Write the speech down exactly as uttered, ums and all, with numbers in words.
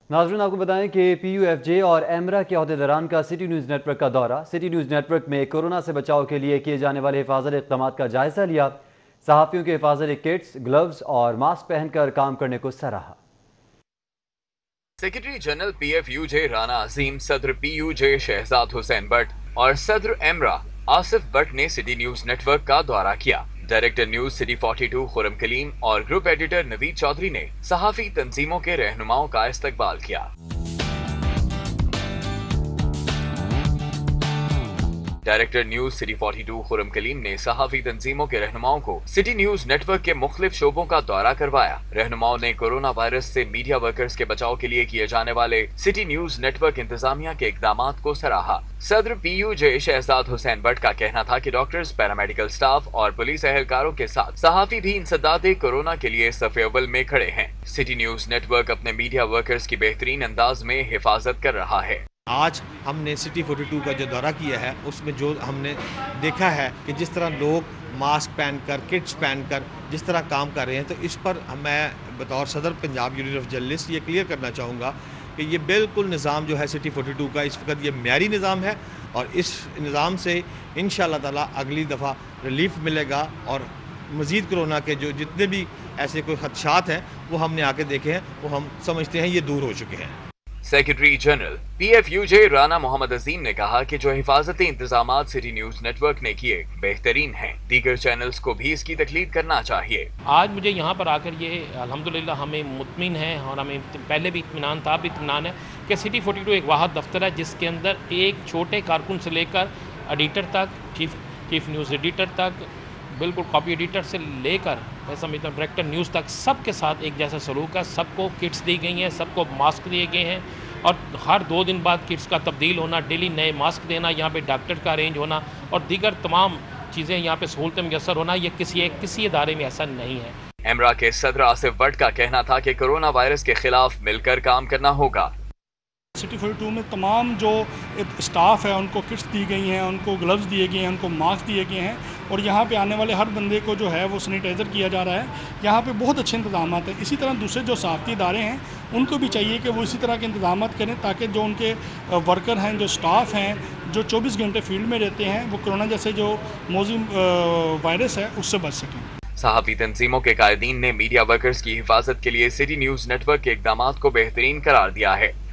ناظرین آپ کو بتائیں کہ پی یو ایف جے اور ایمرا کے عہدیداران کا سٹی نیوز نیٹ ورک کا دورہ۔ سٹی نیوز نیٹ ورک میں کورونا سے بچاؤ کے لیے کیے جانے والے حفاظتی اقدامات کا جائزہ لیا۔ صحافیوں کے حفاظتی کٹس، گلوز اور ماسک پہن کر کام کرنے کو سراہا۔ Secretary general P F U J Rana Azeem, صدر P U J Shahzad Hussain Butt اور صدر ایمرا آصف بٹ نے سٹی نیوز نیٹ ورک کا دورہ کیا۔ Director news city forty two Khurram Kaleem اور گروپ ایڈیٹر نوید چودھری نے صحافی تنظیموں کے رہنماؤں کا استقبال کیا۔ Director news city forty two Khurram Kaleem نے صحافی تنظیموں کے رہنماؤں کو سٹی نیوز نیٹ ورک کے مختلف شعبوں کا دورہ کروایا۔ رہنماؤں نے کورونا وائرس سے میڈیا ورکرز کے بچاؤ کے لیے کیے جانے والے سٹی نیوز نیٹ ورک انتظامیہ کے اقدامات کو سراہا۔ صدر P U J Shahzad Hussain Butt کا کہنا تھا کہ ڈاکٹرز، پیرامیڈیکل سٹاف اور پولیس اہلکاروں کے ساتھ صحافی بھی انسداد کورونا کے لیے صف اول میں کھڑے ہیں۔ سٹی نیوز نیٹ ورک اپنے میڈیا ورکرز کی بہترین انداز میں حفاظت کر رہا ہے۔ آج ہم نے سٹی فورٹی ٹو کا جو دورہ کیا ہے اس میں جو ہم نے دیکھا ہے کہ جس طرح لوگ ماسک پہن کر، کٹس پہن کر جس طرح کام کر رہے ہیں، تو اس پر میں بطور صدر پنجاب یونین آف جرنلسٹ یہ کلیئر کرنا چاہوں گا کہ یہ بالکل نظام جو ہے سٹی فورٹی ٹو کا اس وقت یہ معیاری نظام ہے، اور اس نظام سے انشاءاللہ تعالی اگلی دفعہ ریلیف ملے گا، اور مزید کرونا کے جو جتنے بھی ایسے کوئی خدشات ہیں وہ ہم نے آ کے دیکھے ہیں، وہ ہم سمجھتے ہیں یہ دور ہو چکے ہیں۔ Secretary general P F U J Rana Muhammad Azeem نے کہا کہ جو حفاظتی انتظامات سٹی نیوز نیٹ ورک نے کیے بہترین ہیں، دیگر چینلز کو بھی اس کی تقلید کرنا چاہیے۔ آج مجھے یہاں پر آ کر یہ الحمدللہ ہمیں مطمئن ہے، اور ہمیں پہلے بھی اطمینان تھا، بھی اطمینان ہے کہ سٹی فورٹی ٹو ایک واحد دفتر ہے جس کے اندر ایک چھوٹے کارکن سے لے کر ایڈیٹر تک، چیف چیف نیوز ایڈیٹر تک، بالکل کاپی ایڈیٹر سے لے کر میں سمجھتا ہوں ڈائریکٹر نیوز تک سب کے ساتھ ایک جیسا سلوک ہے۔ سب کو کٹس دی گئی ہیں، سب کو ماسک دیے گئے ہیں، اور ہر دو دن بعد کٹس کا تبدیل ہونا، ڈیلی نئے ماسک دینا، یہاں پہ ڈاکٹر کا ارینج ہونا اور دیگر تمام چیزیں یہاں پہ سہولتیں میسر ہونا، یہ کسی ایک کسی ادارے میں ایسا نہیں ہے۔ ایمرا کے صدر آصف بٹ کا کہنا تھا کہ کورونا وائرس کے خلاف مل کر کام کرنا ہوگا۔ سٹی فورٹی ٹو میں تمام جو اسٹاف ہے ان کو کٹس دی گئی ہیں، ان کو گلوز دیے گئے ہیں، ان کو ماسک دیے گئے ہیں، اور یہاں پہ آنے والے ہر بندے کو جو ہے وہ سینیٹائزر کیا جا رہا ہے۔ یہاں پہ بہت اچھے انتظامات ہیں۔ اسی طرح دوسرے جو صحافتی ادارے ہیں ان کو بھی چاہیے کہ وہ اسی طرح کے انتظامات کریں تاکہ جو ان کے ورکر ہیں، جو اسٹاف ہیں، جو چوبیس گھنٹے فیلڈ میں رہتے ہیں، وہ کورونا جیسے جو موذی وائرس ہے اس سے بچ سکیں۔ صحافی تنظیموں کے قائدین نے میڈیا ورکرز کی حفاظت کے لیے سٹی نیوز نیٹ ورک کے اقدامات کو بہترین قرار دیا ہے۔